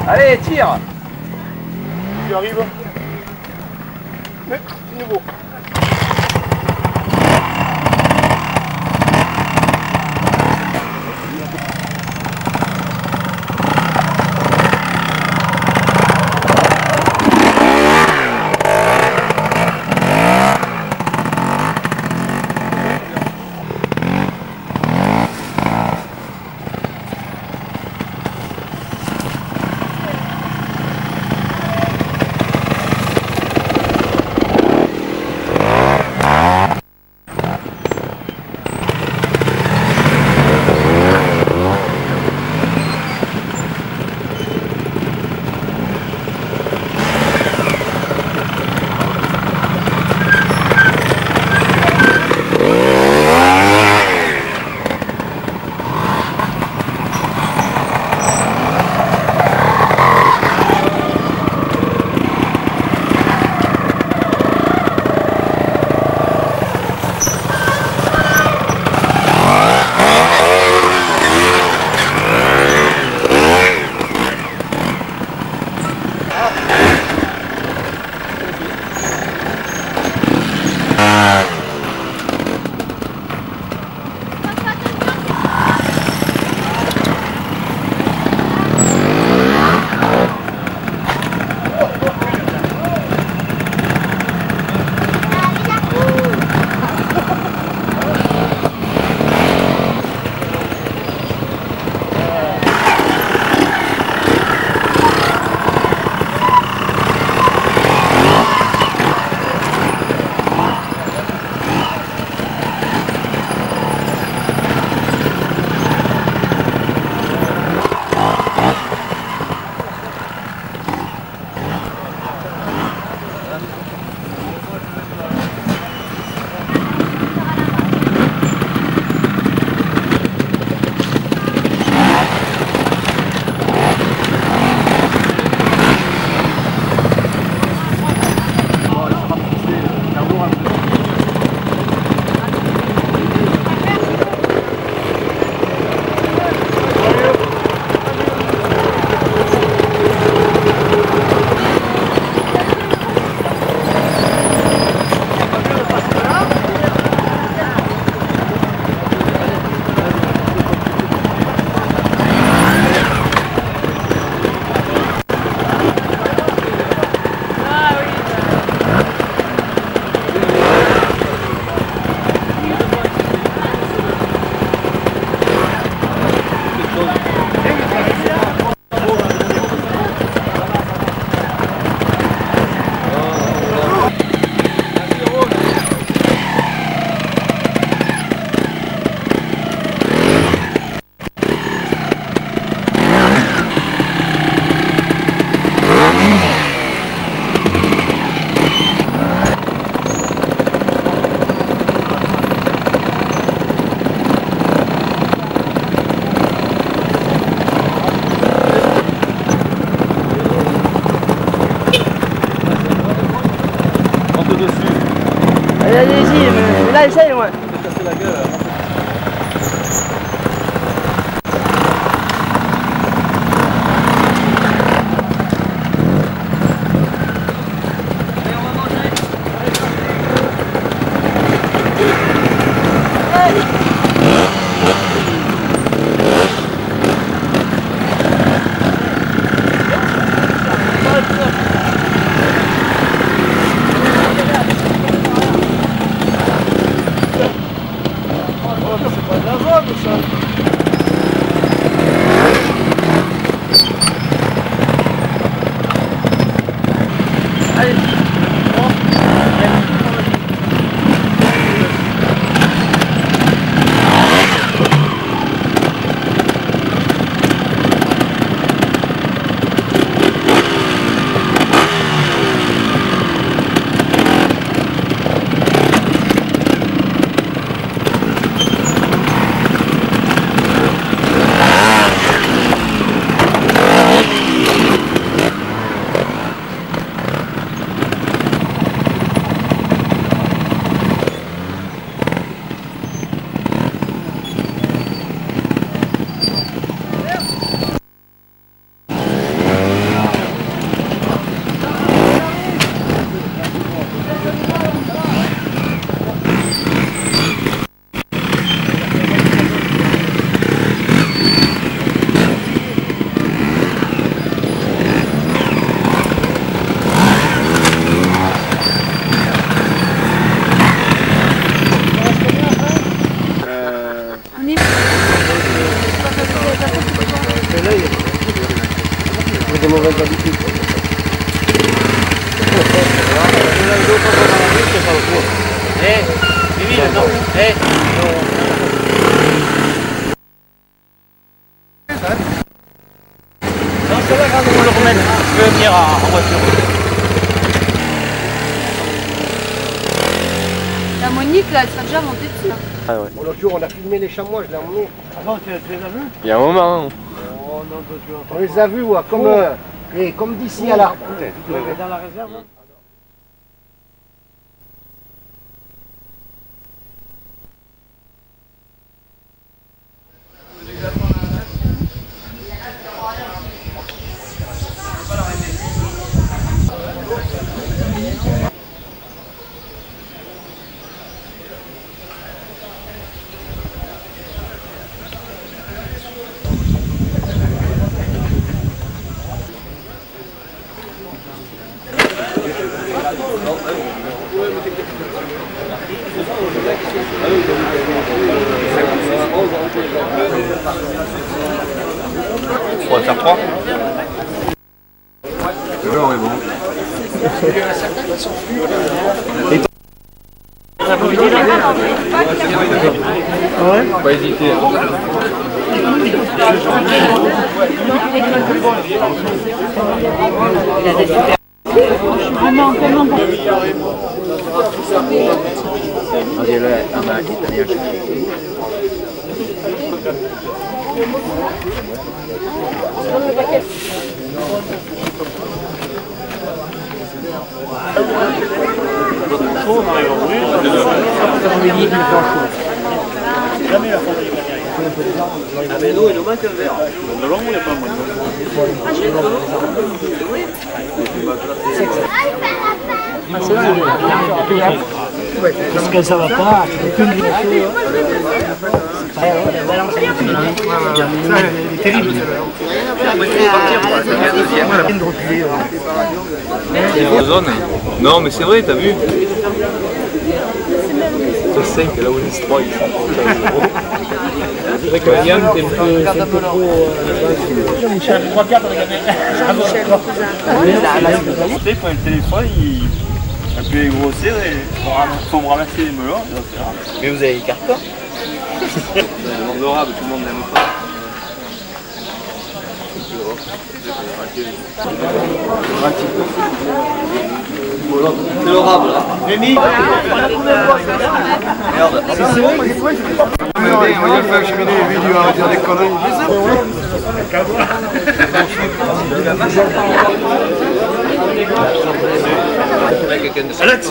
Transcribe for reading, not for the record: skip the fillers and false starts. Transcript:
Allez, tire. Tu arrives. Mais, c'est nouveau. Allez-y, mais là, essaye, ouais. Je vais casser la gueule. Yeah. des mauvaises habitudes. Non, c'est là, quand on le remet. Je vais venir en voiture. La Monique, là, elle sera déjà montée dessus. Ah ouais. Bon, l'autre jour, on a filmé les chamois, je l'ai emmené. Avant, tu les as vus? Il y a un moment. Hein. Oh non, toi, tu vas On les a vus, ouais, comme d'ici à l'arbre. dans la réserve. Hein. On va faire 3. Le genre est bon. Pas hésiter. Jamais la fonderie va mais l'eau, il nous manque un verre. De l'eau, il n'y a pas moins. Ah, j'ai parce que ça va pas, tu peux plus le dire. C'est terrible. Non mais c'est vrai, t'as vu. C'est 5 là où les 3 ils sont. C'est vrai que Yann t'es un peu trop. Jean-Michel, 3-4 avec Jean-Michel. Il prend le téléphone, il appuie grossir et il faut me ramasser les melons. Mais vous avez les cartons. C'est adorable, tout le monde n'aime pas. C'est l'orable là. Rémi, Merde. C'est vrai, mais quoi, on va faire cheminer les vidéos à dire des conneries. Alex,